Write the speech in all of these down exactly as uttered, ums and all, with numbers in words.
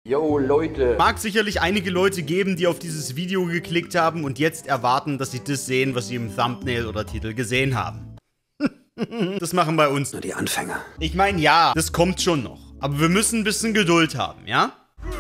Yo, Leute. Mag sicherlich einige Leute geben, die auf dieses Video geklickt haben und jetzt erwarten, dass sie das sehen, was sie im Thumbnail oder Titel gesehen haben. Das machen bei uns nur die Anfänger. Ich meine, ja, das kommt schon noch. Aber wir müssen ein bisschen Geduld haben, ja?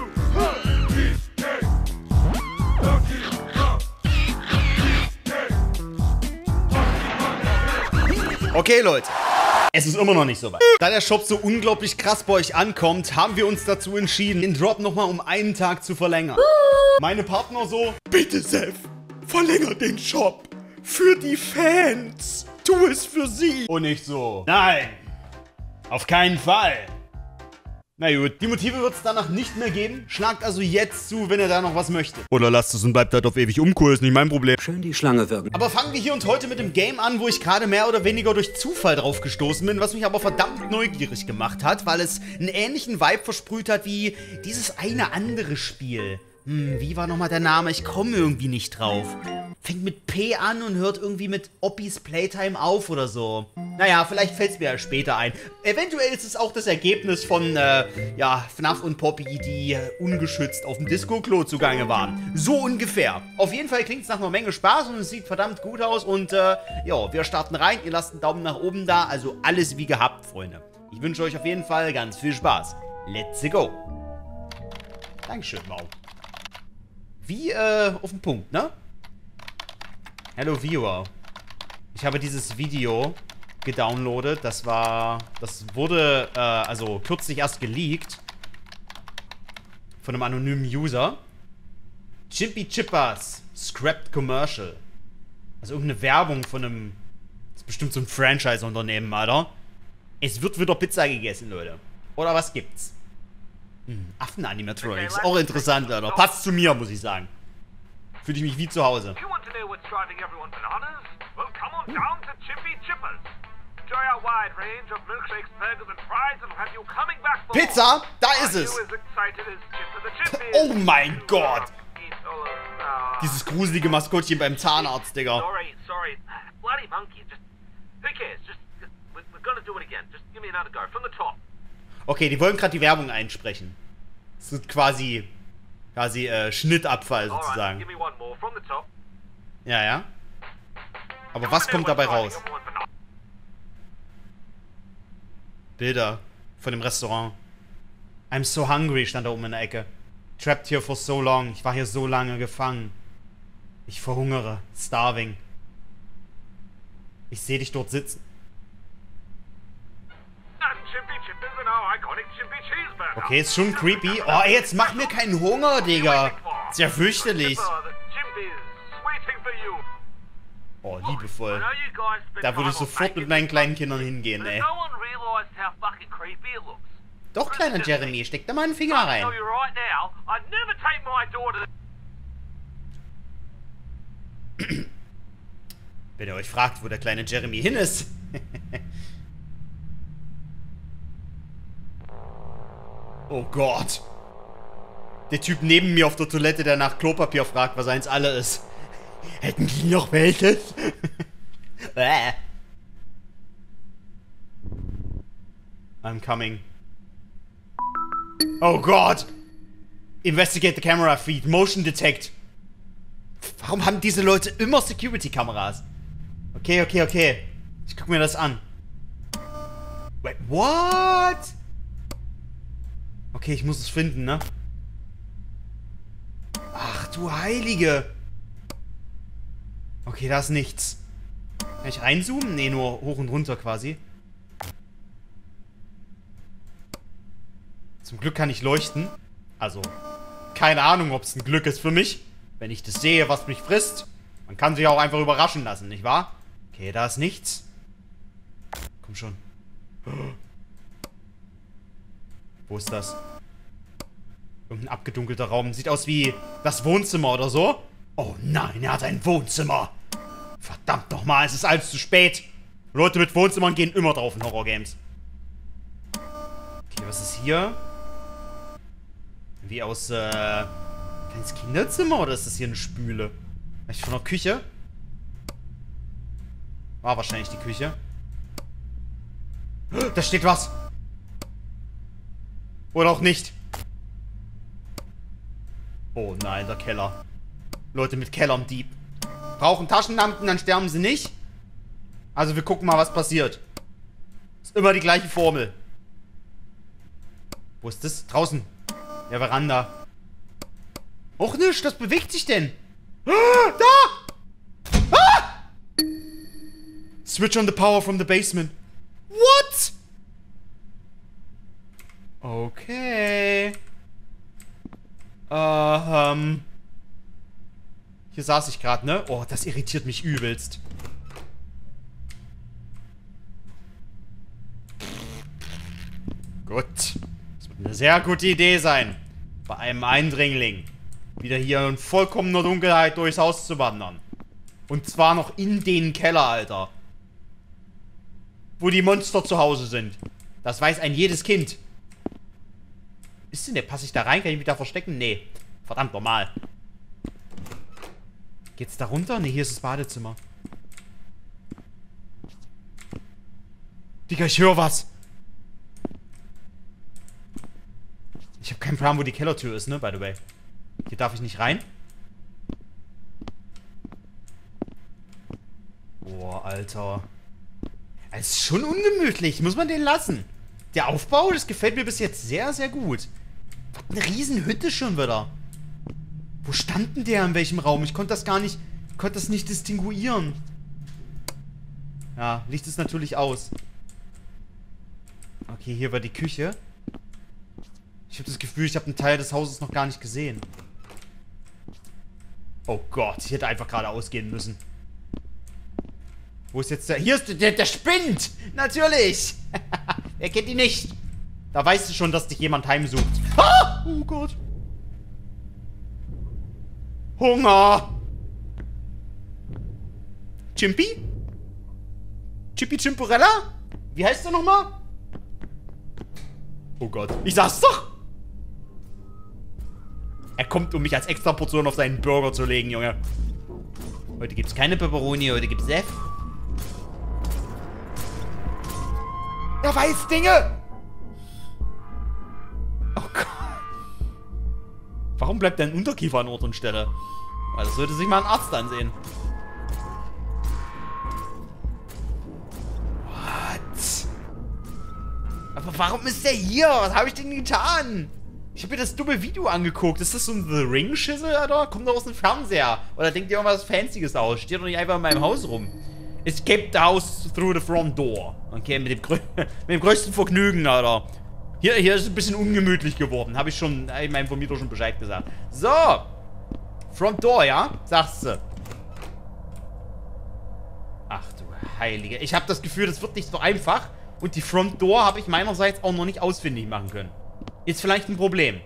Okay, Leute. Es ist immer noch nicht so weit. Da der Shop so unglaublich krass bei euch ankommt, haben wir uns dazu entschieden, den Drop nochmal um einen Tag zu verlängern. Meine Partner so, bitte Seth, verlänger den Shop. Für die Fans. Tu es für sie. Und ich so, nein, auf keinen Fall. Na gut, die Motive wird es danach nicht mehr geben. Schlagt also jetzt zu, wenn ihr da noch was möchtet. Oder lasst es und bleibt halt auf ewig umcool, ist nicht mein Problem. Schön die Schlange wirken. Aber fangen wir hier und heute mit dem Game an, wo ich gerade mehr oder weniger durch Zufall drauf gestoßen bin, was mich aber verdammt neugierig gemacht hat, weil es einen ähnlichen Vibe versprüht hat wie dieses eine andere Spiel. Hm, wie war nochmal der Name? Ich komme irgendwie nicht drauf. Fängt mit P an und hört irgendwie mit Oppis Playtime auf oder so. Naja, vielleicht fällt es mir ja später ein. Eventuell ist es auch das Ergebnis von, äh, ja, F N A F und Poppy, die äh, ungeschützt auf dem Disco-Klo zugange waren. So ungefähr. Auf jeden Fall klingt es nach einer Menge Spaß und es sieht verdammt gut aus. Und, äh, ja, wir starten rein. Ihr lasst einen Daumen nach oben da. Also alles wie gehabt, Freunde. Ich wünsche euch auf jeden Fall ganz viel Spaß. Let's go. Dankeschön, Mau. Wie, äh, auf den Punkt, ne? Hello Viewer. Ich habe dieses Video gedownloadet. Das war... Das wurde, äh, also kürzlich erst geleakt. Von einem anonymen User. Chimpy Chippers. Scrapped Commercial. Also irgendeine Werbung von einem... Das ist bestimmt so ein Franchise-Unternehmen, Alter. Es wird wieder Pizza gegessen, Leute. Oder was gibt's? Hm, Affen-Animatronics. Auch interessant, Alter. Passt zu mir, muss ich sagen. Fühle ich mich wie zu Hause. Pizza? Da ist es! Oh mein Gott! Dieses gruselige Maskottchen beim Zahnarzt, Digga. Okay, die wollen gerade die Werbung einsprechen. Das wird quasi... Quasi, äh, Schnittabfall sozusagen. Ja, ja. Aber was kommt dabei raus? Bilder von dem Restaurant. I'm so hungry, stand da oben in der Ecke. Trapped here for so long. Ich war hier so lange gefangen. Ich verhungere. Starving. Ich sehe dich dort sitzen. Okay, ist schon creepy. Oh, jetzt mach mir keinen Hunger, Digga. Ist ja fürchterlich. Oh, liebevoll. Da würde ich sofort mit meinen kleinen Kindern hingehen, ey. Doch, kleiner Jeremy, steck da mal einen Finger rein. Wenn ihr euch fragt, wo der kleine Jeremy hin ist. Oh Gott. Der Typ neben mir auf der Toilette, der nach Klopapier fragt, was eins alle ist. Hätten die noch welches? I'm coming. Oh Gott. Investigate the camera feed. Motion detect. Warum haben diese Leute immer Security-Kameras? Okay, okay, okay. Ich guck mir das an. Wait, what? Okay, ich muss es finden, ne? Ach du Heilige. Okay, da ist nichts. Kann ich reinzoomen? Ne, nur hoch und runter quasi. Zum Glück kann ich leuchten. Also, keine Ahnung, ob es ein Glück ist für mich. Wenn ich das sehe, was mich frisst. Man kann sich auch einfach überraschen lassen, nicht wahr? Okay, da ist nichts. Komm schon. Wo ist das? Irgendein abgedunkelter Raum. Sieht aus wie das Wohnzimmer oder so. Oh nein, er hat ein Wohnzimmer. Verdammt nochmal, es ist alles zu spät. Leute mit Wohnzimmern gehen immer drauf in Horrorgames. Okay, was ist hier? Wie aus, äh... kleines Kinderzimmer oder ist das hier eine Spüle? Vielleicht von der Küche? War wahrscheinlich die Küche. Da steht was. Oder auch nicht. Oh nein, der Keller. Leute mit Kellern, Dieb. Brauchen Taschenlampen, dann sterben sie nicht. Also wir gucken mal, was passiert. Ist immer die gleiche Formel. Wo ist das? Draußen. Ja, Veranda. Och nicht, das bewegt sich denn. Ah, da! Ah! Switch on the power from the basement. What? Okay. Ähm. Hier saß ich gerade, ne? Oh, das irritiert mich übelst. Gut. Das wird eine sehr gute Idee sein, bei einem Eindringling wieder hier in vollkommener Dunkelheit durchs Haus zu wandern. Und zwar noch in den Keller, Alter. Wo die Monster zu Hause sind. Das weiß ein jedes Kind. Ist denn der? Passe ich da rein? Kann ich mich da verstecken? Nee. Verdammt normal. Geht's da runter? Ne, hier ist das Badezimmer. Digga, ich höre was. Ich habe keinen Plan, wo die Kellertür ist, ne, by the way. Hier darf ich nicht rein. Boah, Alter. Es ist schon ungemütlich. Muss man den lassen. Der Aufbau, das gefällt mir bis jetzt sehr, sehr gut. Was eine Riesenhütte schon wieder. Wo stand denn der? In welchem Raum? Ich konnte das gar nicht... konnte das nicht distinguieren. Ja, Licht ist natürlich aus. Okay, hier war die Küche. Ich habe das Gefühl, ich habe einen Teil des Hauses noch gar nicht gesehen. Oh Gott, ich hätte einfach gerade ausgehen müssen. Wo ist jetzt der... Hier ist der... Der spinnt! Natürlich! Er kennt ihn nicht. Da weißt du schon, dass dich jemand heimsucht. Ah! Oh Gott. Hunger! Chimpy? Chippy Chimporella? Wie heißt der nochmal? Oh Gott. Ich sag's doch! Er kommt, um mich als extra Portion auf seinen Burger zu legen, Junge. Heute gibt's keine Pepperoni, heute gibt's Seth. Er weiß Dinge! Oh Gott. Warum bleibt dein Unterkiefer an Ort und Stelle? Weil das sollte sich mal ein Arzt ansehen. What? Aber warum ist der hier? Was habe ich denn getan? Ich habe mir das dumme Video angeguckt. Ist das so ein The Ring-Schissel, Alter? Kommt doch aus dem Fernseher. Oder denkt ihr irgendwas Fancyes aus? Steht doch nicht einfach in meinem Haus rum. Escape the house through the front door. Okay, mit dem, grö mit dem größten Vergnügen, Alter. Hier, hier ist es ein bisschen ungemütlich geworden. Habe ich schon, hab ich meinem Vermieter schon Bescheid gesagt. So. Front door, ja? Sagst du. Ach du Heilige. Ich habe das Gefühl, das wird nicht so einfach. Und die Front door habe ich meinerseits auch noch nicht ausfindig machen können. Ist vielleicht ein Problem.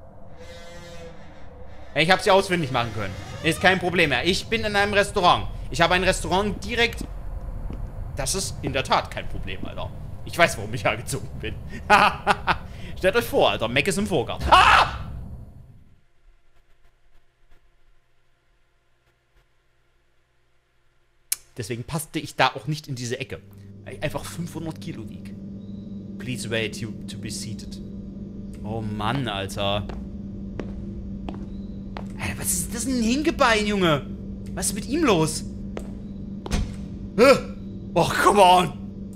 Ich habe sie ausfindig machen können. Ist kein Problem mehr. Ich bin in einem Restaurant. Ich habe ein Restaurant direkt... Das ist in der Tat kein Problem, Alter. Ich weiß, warum ich hergezogen bin. Stellt euch vor, Alter. Mac ist im Vorgarten. Ah! Deswegen passte ich da auch nicht in diese Ecke. Weil ich einfach fünfhundert Kilo wieg. Please wait to, to be seated. Oh Mann, Alter. Alter, was ist das denn ein Hinkebein, Junge? Was ist mit ihm los? Och, come on.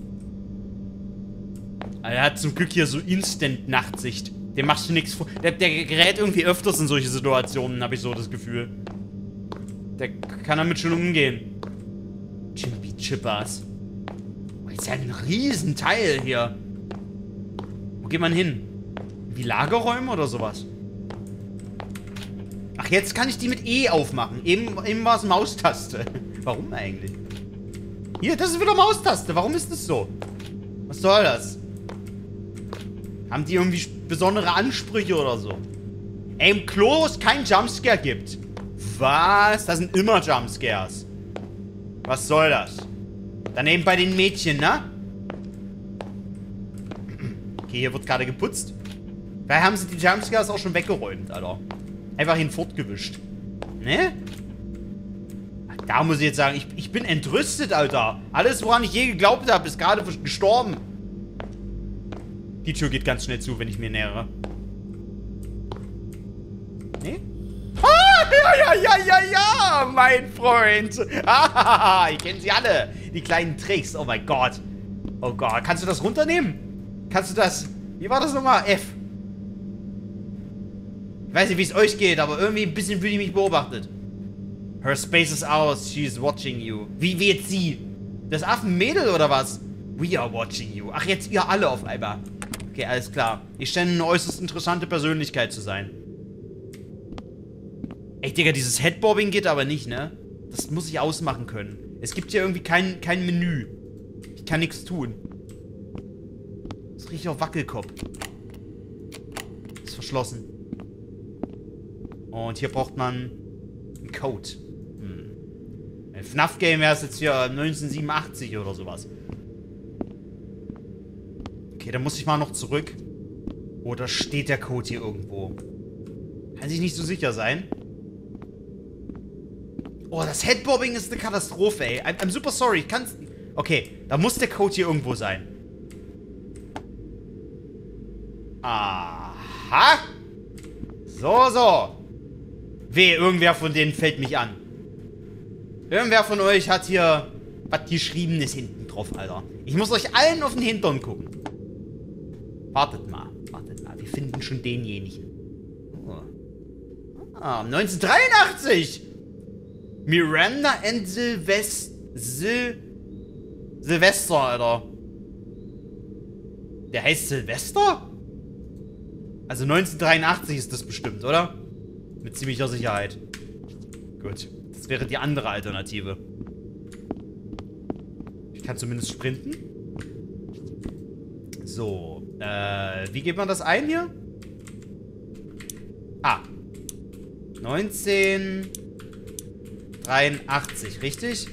Er hat zum Glück hier so Instant-Nachtsicht. Dem machst du nichts vor. Der, der gerät irgendwie öfters in solche Situationen, habe ich so das Gefühl. Der kann damit schon umgehen. Chimpy Chippers. Oh, jetzt ist ja ein Riesenteil hier. Wo geht man hin? Wie Lagerräume oder sowas? Ach, jetzt kann ich die mit E aufmachen. Eben, eben war es Maustaste. Warum eigentlich? Hier, das ist wieder Maustaste. Warum ist das so? Was soll das? Haben die irgendwie besondere Ansprüche oder so? Ey, im Klo, wo es keinen Jumpscare gibt. Was? Das sind immer Jumpscares. Was soll das? Daneben bei den Mädchen, ne? Okay, hier wird gerade geputzt. Da haben sie die Jumpscares auch schon weggeräumt, Alter. Einfach hinfortgewischt. Ne? Da muss ich jetzt sagen, ich, ich bin entrüstet, Alter. Alles, woran ich je geglaubt habe, ist gerade gestorben. Die Tür geht ganz schnell zu, wenn ich mir nähere. Ne? ja, ja, ja, ja, ja, mein Freund. Ah, ich kenne sie alle. Die kleinen Tricks. Oh mein Gott. Oh Gott. Kannst du das runternehmen? Kannst du das... Wie war das nochmal? F. Ich weiß nicht, wie es euch geht, aber irgendwie ein bisschen fühle ich mich beobachtet. Her space is ours. She's watching you. Wie, wie jetzt sie? Das Affenmädel oder was? We are watching you. Ach, jetzt ihr alle auf einmal. Okay, alles klar. Ich scheine eine äußerst interessante Persönlichkeit zu sein. Ey, Digga, dieses Headbobbing geht aber nicht, ne? Das muss ich ausmachen können. Es gibt hier irgendwie kein, kein Menü. Ich kann nichts tun. Das riecht auf Wackelkopf. Ist verschlossen. Und hier braucht man einen Code. Hm. Ein F NAF-Game wäre es jetzt hier neunzehnhundertsiebenundachtzig oder sowas. Okay, dann muss ich mal noch zurück. Oder steht der Code hier irgendwo? Kann sich nicht so sicher sein. Oh, das Headbobbing ist eine Katastrophe, ey. I'm, I'm super sorry. Ich kann's... Okay, da muss der Code hier irgendwo sein. Aha. So, so. Weh, irgendwer von denen fällt mich an. Irgendwer von euch hat hier was Geschriebenes hinten drauf, Alter. Ich muss euch allen auf den Hintern gucken. Wartet mal, wartet mal. Wir finden schon denjenigen. Oh. Ah, neunzehnhundertdreiundachtzig. Miranda and Sylvester. Sil Silvester, Alter. Der heißt Silvester? Also neunzehnhundertdreiundachtzig ist das bestimmt, oder? Mit ziemlicher Sicherheit. Gut. Das wäre die andere Alternative. Ich kann zumindest sprinten. So. Äh, wie geht man das ein hier? Ah. neunzehnhundertdreiundachtzig, richtig?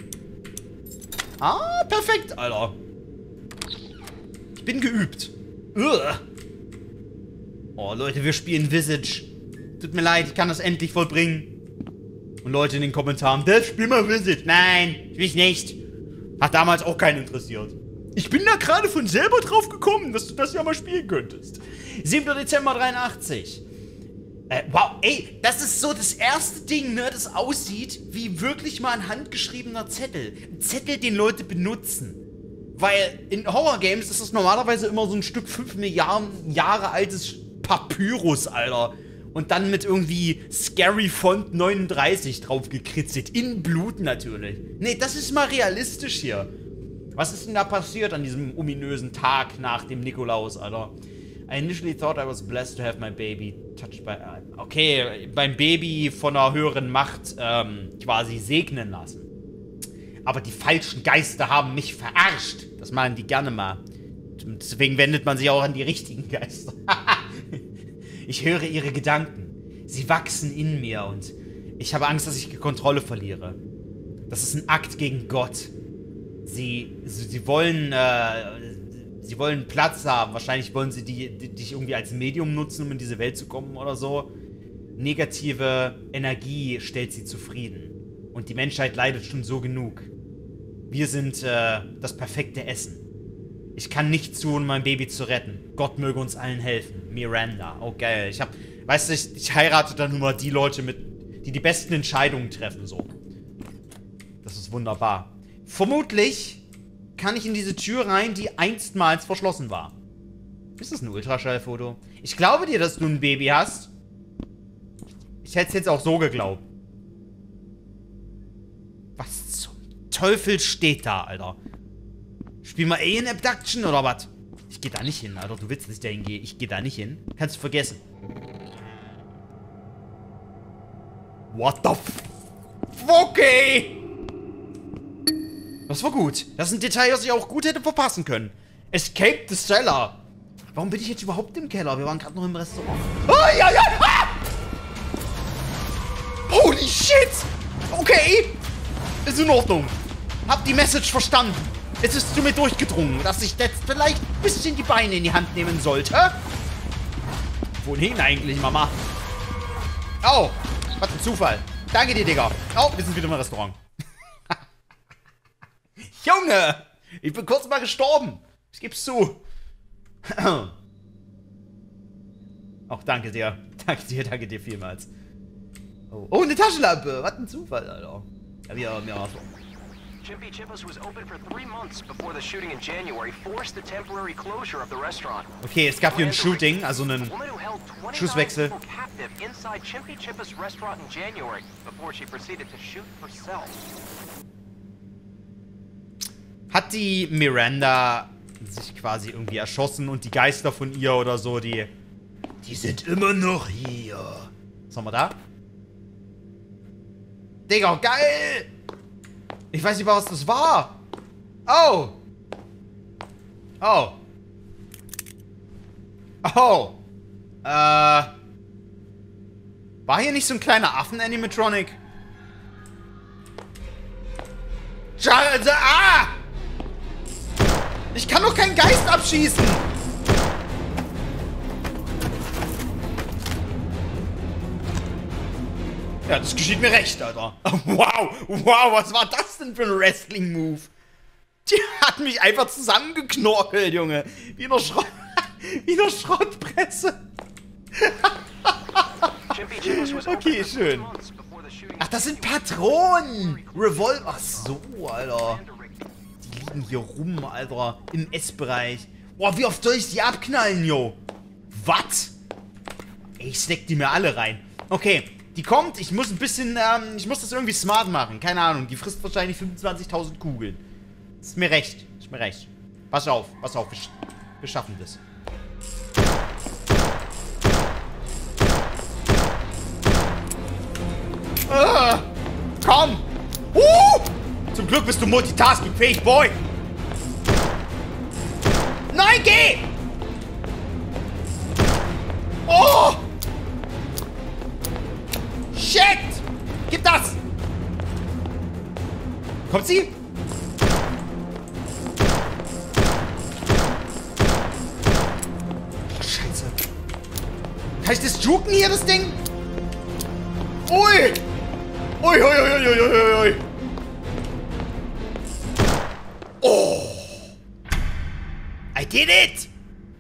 Ah, perfekt, Alter. Ich bin geübt. Ugh. Oh, Leute, wir spielen Visage. Tut mir leid, ich kann das endlich vollbringen. Und Leute in den Kommentaren, das spiel mal Visage. Nein, will ich nicht. Hat damals auch keinen interessiert. Ich bin da gerade von selber drauf gekommen, dass du das ja mal spielen könntest. siebter Dezember dreiundachtzig. Äh, wow, ey, das ist so das erste Ding, ne, das aussieht wie wirklich mal ein handgeschriebener Zettel. Ein Zettel, den Leute benutzen. Weil in Horror-Games ist das normalerweise immer so ein Stück fünf Milliarden Jahre altes Papyrus, Alter. Und dann mit irgendwie Scary Font neununddreißig drauf gekritzelt. In Blut natürlich. Nee, das ist mal realistisch hier. Was ist denn da passiert an diesem ominösen Tag nach dem Nikolaus, Alter? I initially thought I was blessed to have my baby touched by... Okay, beim Baby von einer höheren Macht ähm, quasi segnen lassen. Aber die falschen Geister haben mich verarscht. Das machen die gerne mal. Deswegen wendet man sich auch an die richtigen Geister. Ich höre ihre Gedanken. Sie wachsen in mir und ich habe Angst, dass ich die Kontrolle verliere. Das ist ein Akt gegen Gott. Sie, sie, sie wollen, äh, sie wollen Platz haben. Wahrscheinlich wollen sie die, die, dich irgendwie als Medium nutzen, um in diese Welt zu kommen oder so. Negative Energie stellt sie zufrieden. Und die Menschheit leidet schon so genug. Wir sind äh, das perfekte Essen. Ich kann nichts tun, um mein Baby zu retten. Gott möge uns allen helfen. Miranda. Oh, geil. Ich hab, weißt du, ich, ich heirate dann nur mal die Leute mit, die die besten Entscheidungen treffen, so. Das ist wunderbar. Vermutlich kann ich in diese Tür rein, die einstmals verschlossen war. Ist das ein Ultraschallfoto? Ich glaube dir, dass du ein Baby hast. Ich hätte es jetzt auch so geglaubt. Was zum Teufel steht da, Alter? Spiel mal Alien Abduction oder was? Ich geh da nicht hin, Alter. Du willst nicht dahin gehen. Ich geh da nicht hin. Kannst du vergessen. What the f... Okay! Das war gut. Das ist ein Detail, das ich auch gut hätte verpassen können. Escape the Cellar. Warum bin ich jetzt überhaupt im Keller? Wir waren gerade noch im Restaurant. Oh, ja, ja! Ah! Holy shit! Okay! Ist in Ordnung. Hab die Message verstanden. Es ist zu mir durchgedrungen, dass ich jetzt vielleicht ein bisschen die Beine in die Hand nehmen sollte. Wohin eigentlich, Mama? Oh, was ein Zufall. Danke dir, Digga. Oh, wir sind wieder im Restaurant. Junge! Ich bin kurz mal gestorben. Ich geb's zu. Auch danke dir. Danke dir, danke dir vielmals. Oh, oh, eine Taschenlampe. Was ein Zufall, Alter. Ja, wir, wir, Chimpy Chippers was open for three months before the shooting in January forced the temporary closure of the restaurant. Okay, es gab hier ein Shooting, also einen Schusswechsel. Inside Chimpy Chippers restaurant in January before she proceeded to shoot herself. Hat die Miranda sich quasi irgendwie erschossen und die Geister von ihr oder so, die die sind immer noch hier. Was haben wir da? Digga, geil! Ich weiß nicht mal, was das war. Oh. Oh. Oh. Äh. War hier nicht so ein kleiner Affen-Animatronic? Scheiße, ah! Ich kann doch keinen Geist abschießen! Ja, das geschieht mir recht, Alter. Wow, wow, was war das denn für ein Wrestling-Move? Die hat mich einfach zusammengeknorkelt, Junge. Wie eine, Schrott Wie eine Schrottpresse. Okay, schön. Ach, das sind Patronen. Revolver. Ach so, Alter. Die liegen hier rum, Alter. Im Essbereich. Boah, wie oft soll ich die abknallen, jo? Was? Ich snack die mir alle rein. Okay. Die kommt, ich muss ein bisschen, ähm, ich muss das irgendwie smart machen. Keine Ahnung, die frisst wahrscheinlich fünfundzwanzigtausend Kugeln. Ist mir recht, ist mir recht. Pass auf, pass auf, wir, wir schaffen das. Ah, komm! Uh, zum Glück bist du multitaskingfähig, Boy! Nein, geh! Oh! Shit! Gib das! Kommt sie? Oh, Scheiße. Kann ich das juken hier, das Ding? Ui! Ui, ui, ui, ui, ui, ui. Oh! I did it!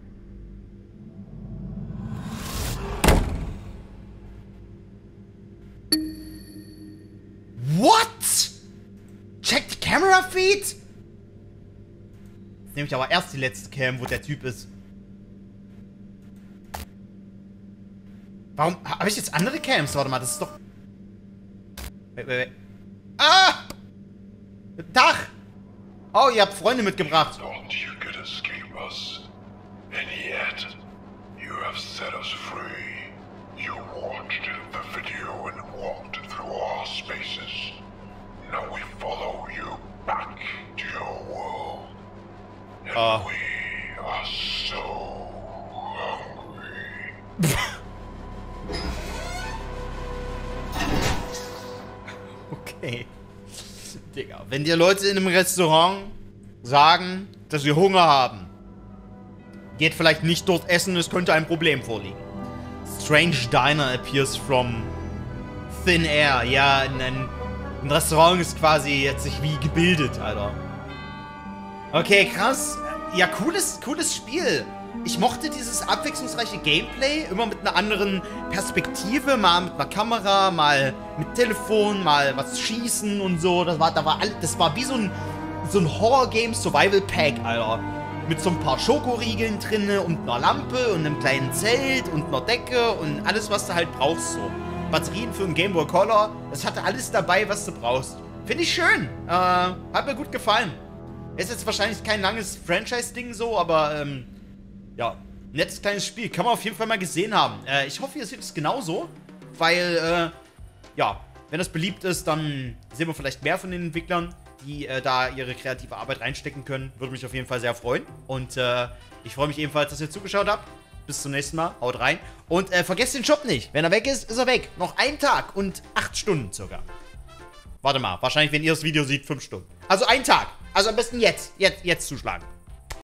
What? Check the camera feed? Jetzt nehme ich aber erst die letzte Cam, wo der Typ ist. Warum? Habe ich jetzt andere Cams? Warte mal, das ist doch... Wait, wait, wait. Ah! Tag! Oh, ihr habt Freunde mitgebracht. Thought you could escape us, and yet you have set us free. You watched the video and walked through our spaces. Now we follow you back to your world. And uh. we are so hungry. Okay. Digga, wenn dir Leute in einem Restaurant sagen, dass sie Hunger haben, geht vielleicht nicht dort essen, es könnte ein Problem vorliegen. Strange Diner appears from thin air. Ja, ein, ein Restaurant ist quasi jetzt sich wie gebildet, Alter. Okay, krass. Ja, cooles, cooles Spiel. Ich mochte dieses abwechslungsreiche Gameplay, immer mit einer anderen Perspektive, mal mit einer Kamera, mal mit Telefon, mal was schießen und so. Das war, da war alles, das war wie so ein, so ein Horror-Game-Survival-Pack, Alter. Mit so ein paar Schokoriegeln drinne und einer Lampe und einem kleinen Zelt und einer Decke und alles, was du halt brauchst, so. Batterien für einen Game Boy Color, das hatte alles dabei, was du brauchst. Finde ich schön. Äh, hat mir gut gefallen. Ist jetzt wahrscheinlich kein langes Franchise-Ding so, aber, ähm, ja, nettes kleines Spiel. Kann man auf jeden Fall mal gesehen haben. Äh, ich hoffe, ihr seht es genauso, weil, äh, ja, wenn das beliebt ist, dann sehen wir vielleicht mehr von den Entwicklern, die äh, da ihre kreative Arbeit reinstecken können. Würde mich auf jeden Fall sehr freuen. Und äh, ich freue mich ebenfalls, dass ihr zugeschaut habt. Bis zum nächsten Mal. Haut rein. Und äh, vergesst den Shop nicht. Wenn er weg ist, ist er weg. Noch ein Tag und acht Stunden circa. Warte mal. Wahrscheinlich, wenn ihr das Video seht, fünf Stunden. Also ein Tag. Also am besten jetzt. Jetzt, jetzt zuschlagen.